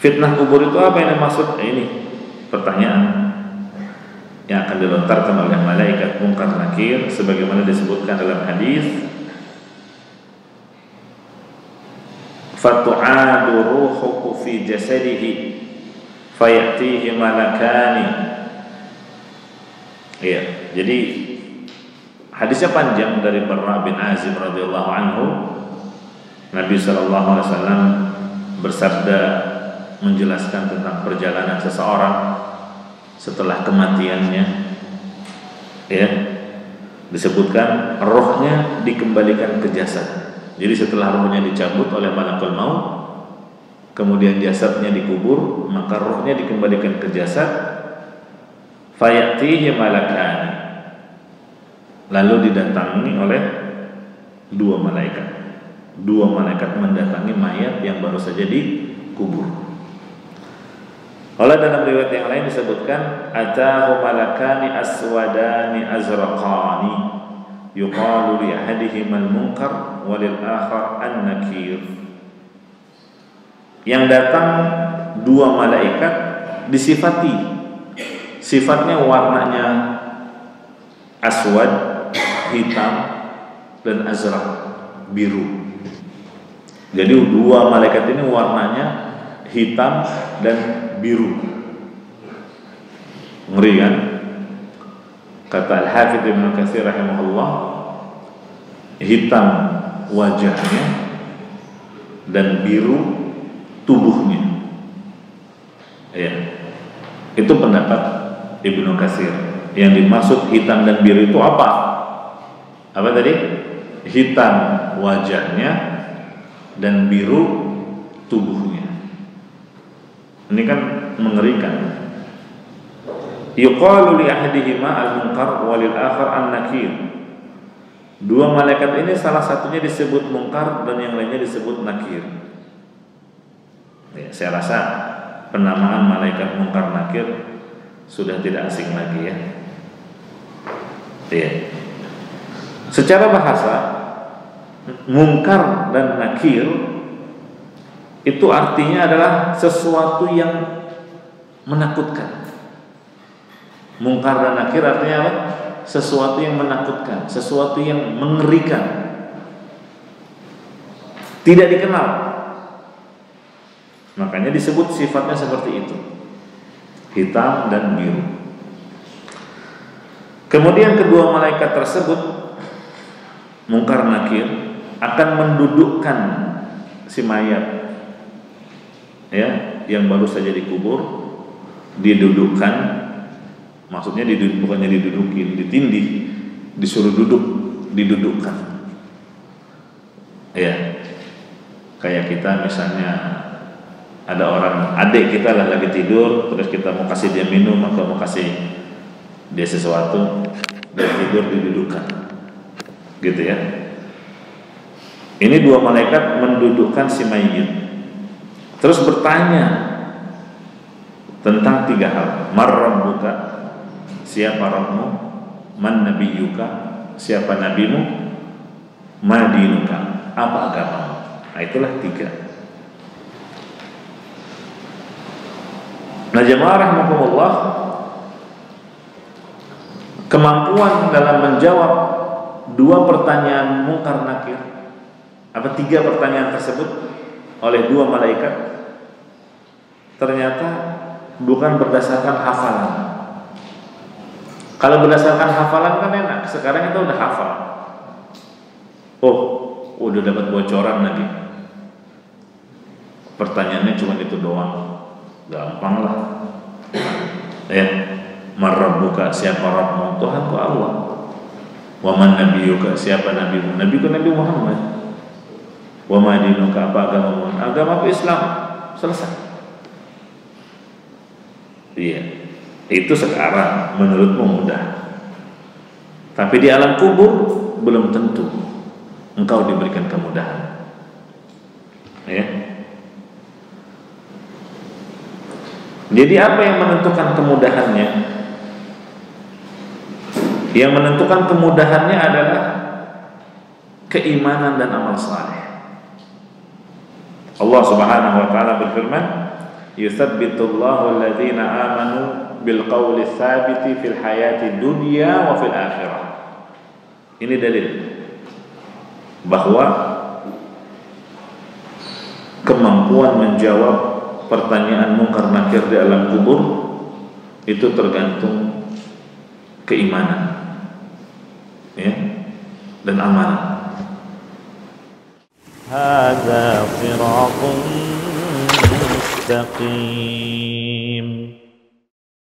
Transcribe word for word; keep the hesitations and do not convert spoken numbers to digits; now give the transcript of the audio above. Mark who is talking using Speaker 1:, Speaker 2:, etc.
Speaker 1: Fitnah kubur itu apa yang dimaksud? Eh, ini pertanyaan yang akan dilontarkan oleh malaikat Munkar Nakir sebagaimana disebutkan dalam hadis, fatu'adu ruhuhu fi jasadihi fayatihi malakani. Ya, jadi hadisnya panjang dari Barra bin Azib radhiyallahu anhu. Nabi sallallahu alaihi wasallam bersabda menjelaskan tentang perjalanan seseorang setelah kematiannya, ya, disebutkan rohnya dikembalikan ke jasad. Jadi setelah rohnya dicabut oleh malakul maut, kemudian jasadnya dikubur, maka rohnya dikembalikan ke jasad. Fayatihi malakani, lalu didatangi oleh dua malaikat. Dua malaikat mendatangi mayat yang baru saja dikubur. Oleh dalam riwayat yang lain disebutkan, atahu malakani aswadani azraqani yuqalu li ahadihima al-munkar wa lil akhar an-nakir. Yang datang dua malaikat disifati, sifatnya warnanya aswad, hitam, dan azraq, biru. Jadi dua malaikat ini warnanya hitam dan biru. Ngeri kan? Kata Al-Hafidz Ibnu Katsir rahimahullah, hitam wajahnya dan biru tubuhnya. Ya. Itu pendapat Ibnu Katsir. Yang dimaksud hitam dan biru itu apa? Apa tadi? Hitam wajahnya dan biru tubuhnya. Ini kan mengerikan. Yuqalu li ahadihima al-munkar wa lil akhar an-nakir. Dua malaikat ini salah satunya disebut munkar dan yang lainnya disebut nakir. Ya, saya rasa penamaan malaikat munkar nakir sudah tidak asing lagi, ya. Ya. Secara bahasa, munkar dan nakir itu artinya adalah sesuatu yang menakutkan. Munkar dan nakir artinya apa? Sesuatu yang menakutkan, sesuatu yang mengerikan, tidak dikenal. Makanya disebut sifatnya seperti itu, hitam dan biru. Kemudian kedua malaikat tersebut, munkar nakir, akan mendudukkan si mayat, ya, yang baru saja dikubur, didudukkan. Maksudnya diduduk, bukannya didudukin, ditindih, disuruh duduk, didudukkan. Ya, kayak kita misalnya ada orang adik kita lah lagi tidur, terus kita mau kasih dia minum atau mau kasih dia sesuatu, dia tidur didudukkan, gitu ya. Ini dua malaikat mendudukkan si mayit, terus bertanya tentang tiga hal. Mar rabbuka, siapa Rabbmu? Man nabiyuka, siapa nabimu? Ma dinuka, apa agamamu? Nah, itulah tiga. Nah, jemaah rahimakumullah, kemampuan dalam menjawab dua pertanyaan munkar nakir, apa tiga pertanyaan tersebut oleh dua malaikat, ternyata bukan berdasarkan hafalan. Kalau berdasarkan hafalan kan enak, sekarang kita udah hafal. Oh, udah dapat bocoran lagi. Pertanyaannya cuma itu doang, gampang lah. Ya, mar rabbuka, siapa Rabbmu? Tuhanku Allah. Wa man nabiyuka, siapa nabimu? Nabiku Nabi Muhammad. Wa ma dinuka, apa agamamu? Agamaku Islam. Selesai. Iya. Itu sekarang menurutmu mudah, tapi di alam kubur belum tentu engkau diberikan kemudahan, ya. Jadi apa yang menentukan kemudahannya? Yang menentukan kemudahannya adalah keimanan dan amal saleh. Allah Subhanahu wa taala berfirman, Yuthabbitullahu alladhina amanu bil qawli tsabiti fil hayati dunya wa fil akhirah. Ini dalil bahwa kemampuan menjawab pertanyaan mungkar nakir di alam kubur itu tergantung keimanan, ya, dan amanah. Hadza siratun mustaqim.